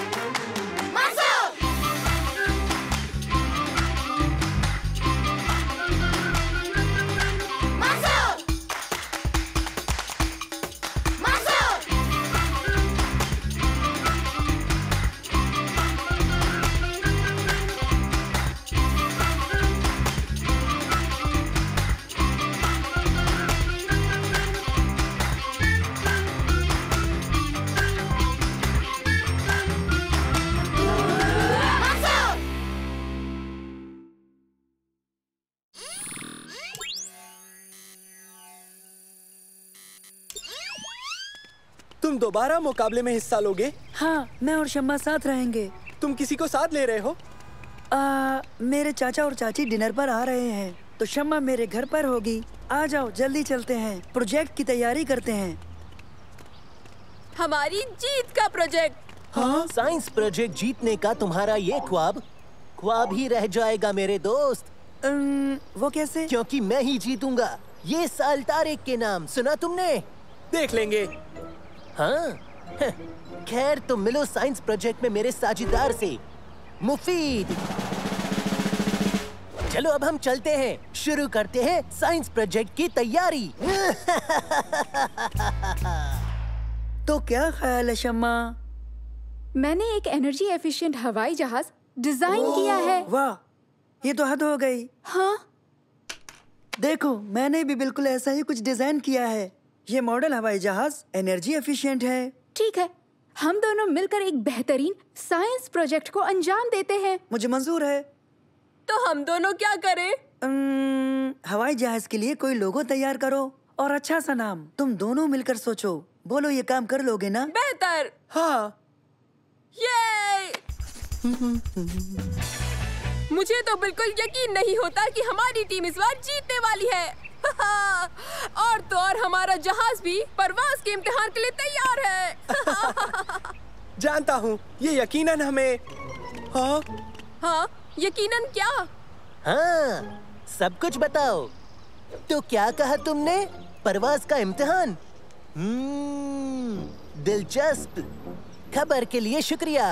तुम दोबारा मुकाबले में हिस्सा लोगे? हाँ, मैं और शम्मा साथ रहेंगे। तुम किसी को साथ ले रहे हो? मेरे चाचा और चाची डिनर पर आ रहे हैं, तो शम्मा मेरे घर पर होगी। आ जाओ, जल्दी चलते हैं, प्रोजेक्ट की तैयारी करते हैं। हमारी जीत का प्रोजेक्ट। हाँ? साइंस प्रोजेक्ट जीतने का तुम्हारा ये ख्वाब ही रह जाएगा मेरे दोस्त। वो कैसे? क्योंकि मैं ही जीतूंगा। ये साल तारिक के नाम सुना तुमने? देख लेंगे। हाँ? खैर तुम मिलो साइंस प्रोजेक्ट में मेरे साझेदार से, मुफीद। चलो अब हम चलते हैं, शुरू करते हैं साइंस प्रोजेक्ट की तैयारी। तो क्या ख्याल है शम्मा? मैंने एक एनर्जी एफिशिएंट हवाई जहाज डिजाइन किया है। वाह, ये तो हद हो गई। हाँ? देखो, मैंने भी बिल्कुल ऐसा ही कुछ डिजाइन किया है। ये मॉडल हवाई जहाज एनर्जी एफिशिएंट है। ठीक है, हम दोनों मिलकर एक बेहतरीन साइंस प्रोजेक्ट को अंजाम देते हैं। मुझे मंजूर है। तो हम दोनों क्या करें? हवाई जहाज के लिए कोई लोगो तैयार करो और अच्छा सा नाम। तुम दोनों मिलकर सोचो। बोलो, ये काम कर लोगे ना? बेहतर। हाँ। ये मुझे तो बिल्कुल यकीन नहीं होता कि हमारी टीम इस बार जीतने वाली है। और तो और हमारा जहाज भी परवाज के इम्तिहान के लिए तैयार है। जानता हूँ, ये यकीनन हमें। हाँ? हाँ, यकीनन क्या? हाँ, सब कुछ बताओ। तो क्या कहा तुमने? परवाज का इम्तिहान? दिलचस्प। खबर के लिए शुक्रिया।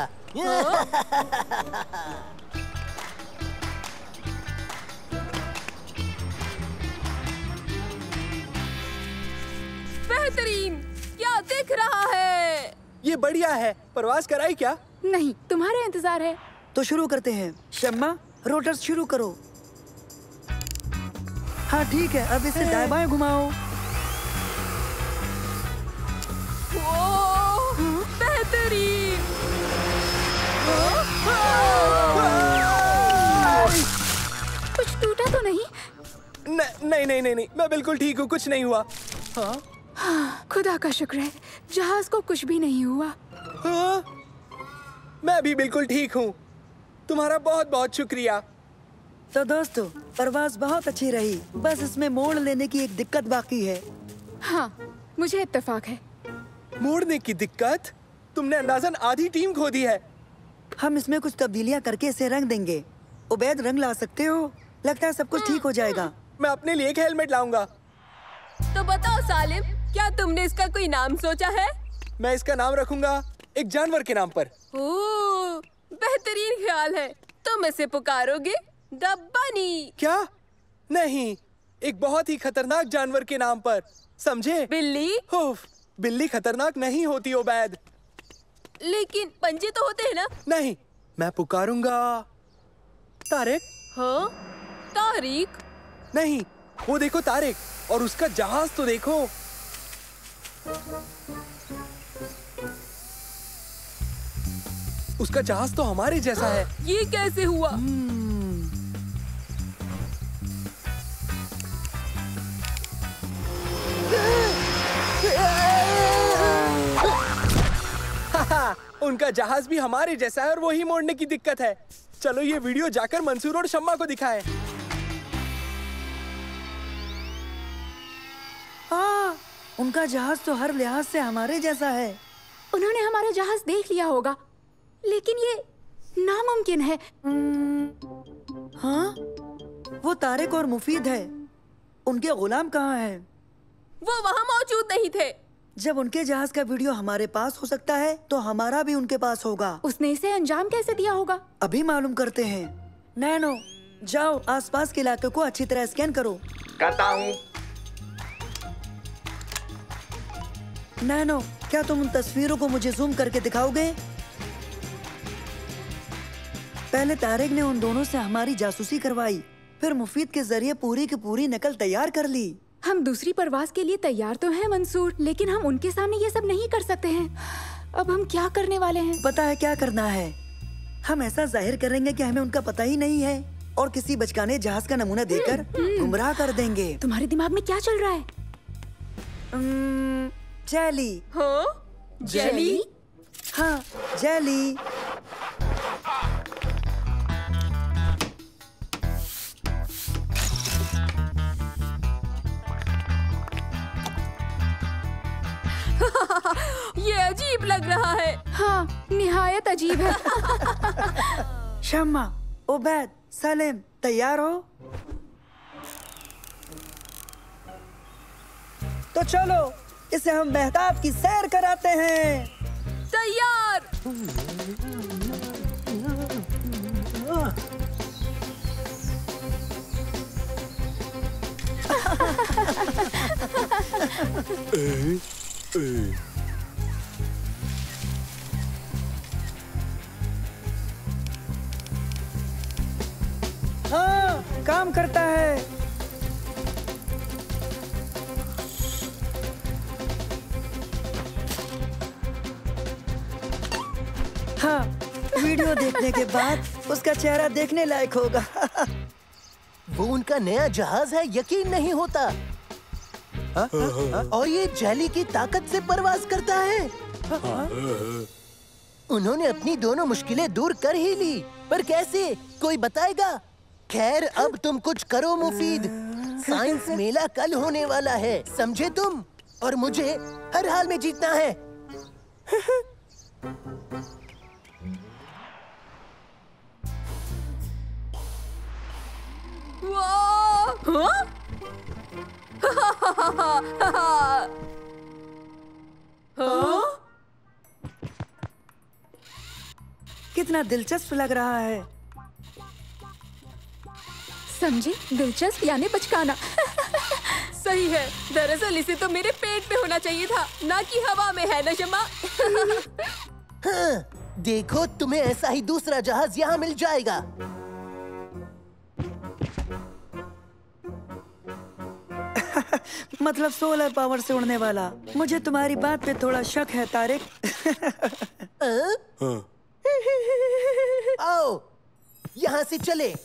बेहतरीन, क्या दिख रहा है? ये बढ़िया है। परवाज कराई क्या? नहीं, तुम्हारा इंतजार है। तो शुरू करते हैं। शम्मा, रोटर्स शुरू करो। हाँ ठीक है, अब इसे दाएं बाएं घुमाओ। बेहतरीन। कुछ टूटा तो नहीं? नहीं, मैं बिल्कुल ठीक हूँ, कुछ नहीं हुआ। हाँ? हाँ, खुदा का शुक्र है, जहाज को कुछ भी नहीं हुआ। हाँ? मैं भी बिल्कुल ठीक हूँ। तुम्हारा बहुत बहुत शुक्रिया। तो दोस्तों, परवाज बहुत अच्छी रही, बस इसमें मोड़ लेने की एक दिक्कत बाकी है। हाँ, मुझे इत्तेफाक है। मोड़ने की दिक्कत? तुमने अंदाजन आधी टीम खो दी है। हम इसमें कुछ तब्दीलियां करके इसे रंग देंगे। उबैद, रंग ला सकते हो? लगता है सब कुछ ठीक हो जाएगा। मैं अपने लिए एक हेलमेट लाऊंगा। तो बताओ सालिम, क्या तुमने इसका कोई नाम सोचा है? मैं इसका नाम रखूंगा एक जानवर के नाम पर। ओह, बेहतरीन ख्याल है। तुम इसे पुकारोगे द बनी। क्या? नहीं, एक बहुत ही खतरनाक जानवर के नाम पर, समझे? बिल्ली? बिल्ली खतरनाक नहीं होती उबैद। लेकिन पंजे तो होते हैं ना? नहीं, मैं पुकारूंगा तारिक। हाँ? तारिक? नहीं, वो देखो तारिक, और उसका जहाज तो देखो। उसका जहाज तो हमारे जैसा है। ये कैसे हुआ? उनका जहाज भी हमारे जैसा है और वही मोड़ने की दिक्कत है। चलो ये वीडियो जाकर मंसूर और शम्मा को दिखाएं। उनका जहाज तो हर लिहाज से हमारे जैसा है। उन्होंने हमारा जहाज देख लिया होगा, लेकिन ये नामुमकिन है। हाँ? वो तारिक और मुफीद है। उनके गुलाम कहाँ हैं? वो वहाँ मौजूद नहीं थे। जब उनके जहाज का वीडियो हमारे पास हो सकता है तो हमारा भी उनके पास होगा। उसने इसे अंजाम कैसे दिया होगा? अभी मालूम करते हैं। नैनो, जाओ आसपास के इलाके को अच्छी तरह स्कैन करो। करता हूँ। नैनो, क्या तुम उन तस्वीरों को मुझे जूम करके दिखाओगे? पहले तारिक ने उन दोनों से हमारी जासूसी करवाई, फिर मुफीद के जरिए पूरी की पूरी नकल तैयार कर ली। हम दूसरी परवाज के लिए तैयार तो हैं मंसूर, लेकिन हम उनके सामने ये सब नहीं कर सकते हैं। अब हम क्या करने वाले हैं? पता है क्या करना है? हम ऐसा जाहिर करेंगे कि हमें उनका पता ही नहीं है और किसी बचकाने जहाज का नमूना देकर गुमराह कर देंगे। तुम्हारे दिमाग में क्या चल रहा है? जेली। हाँ? जेली? हाँ, जेली। ये अजीब लग रहा है। हाँ, निहायत अजीब है। शम्मा, उबैद, सलीम, तैयार हो? तो चलो इसे हम मेहताब की सैर कराते हैं। तैयार। हाँ, काम करता है। हाँ, वीडियो देखने के बाद उसका चेहरा देखने लायक होगा। वो उनका नया जहाज है, यकीन नहीं होता। और ये जेली की ताकत से परवाज करता है। उन्होंने अपनी दोनों मुश्किलें दूर कर ही ली, पर कैसे? कोई बताएगा? खैर, अब तुम कुछ करो मुफीद। साइंस मेला कल होने वाला है, समझे तुम? और मुझे हर हाल में जीतना है। हाँ? हाँ? कितना दिलचस्प लग रहा है। समझे? दिलचस्प यानी बचकाना। सही है। दरअसल इसे तो मेरे पेट में होना चाहिए था, ना कि हवा में, है ना शम्मा? हाँ, देखो तुम्हें ऐसा ही दूसरा जहाज यहाँ मिल जाएगा। मतलब सोलर पावर से उड़ने वाला। मुझे तुम्हारी बात पे थोड़ा शक है तारिक। आओ, यहाँ से चले।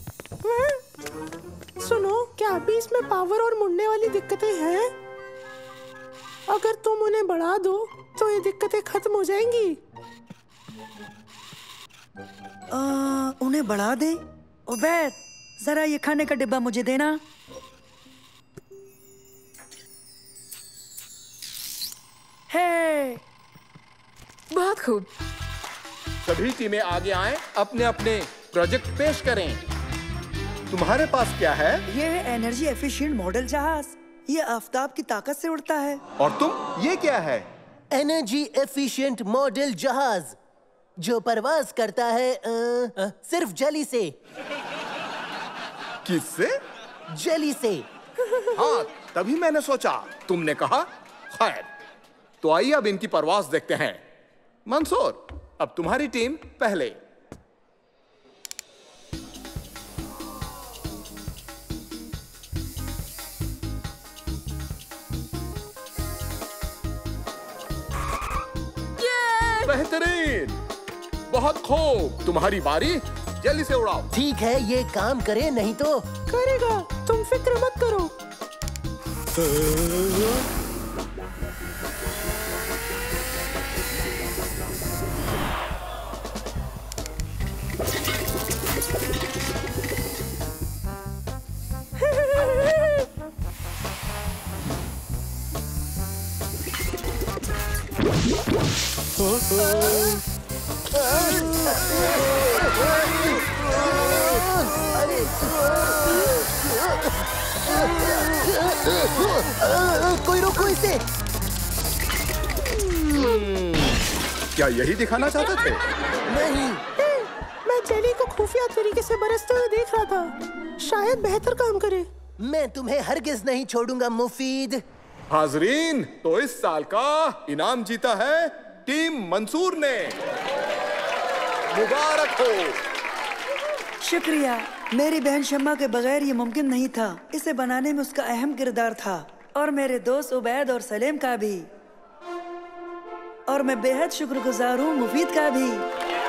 सुनो, क्या अभी इसमें पावर और मुड़ने वाली दिक्कतें हैं? अगर तुम उन्हें बढ़ा दो तो ये दिक्कतें खत्म हो जाएंगी। उन्हें बढ़ा दे? उबैद, जरा ये खाने का डिब्बा मुझे देना। है। बहुत खूब। सभी टीमें आगे आएं, अपने अपने प्रोजेक्ट पेश करें। तुम्हारे पास क्या है? ये है एनर्जी एफिशिएंट मॉडल जहाज। ये आफताब की ताकत से उड़ता है। और तुम? ये क्या है? एनर्जी एफिशिएंट मॉडल जहाज जो परवाज करता है सिर्फ जेली से। किससे? जेली से। हाँ, तभी मैंने सोचा तुमने कहा। खैर, तो आइए अब इनकी परवाज देखते हैं। मंसूर, अब तुम्हारी टीम पहले। बेहतरीन, बहुत खूब। तुम्हारी बारी, जल्दी से उड़ाओ। ठीक है, ये काम करे, नहीं तो करेगा, तुम फिक्र मत करो। कोई रोको इसे। क्या यही दिखाना चाहते थे? नहीं, मैं जेली को खुफिया तरीके से बरसते हुए देख रहा था। शायद बेहतर काम करे। मैं तुम्हें हरगिज नहीं छोड़ूंगा मुफीद। हाजरीन, तो इस साल का इनाम जीता है टीम मंसूर ने। मुबारक हो। शुक्रिया। मेरी बहन शम्मा के बगैर ये मुमकिन नहीं था। इसे बनाने में उसका अहम किरदार था, और मेरे दोस्त उबैद और सलेम का भी। और मैं बेहद शुक्रगुजार हूँ मुफीद का भी।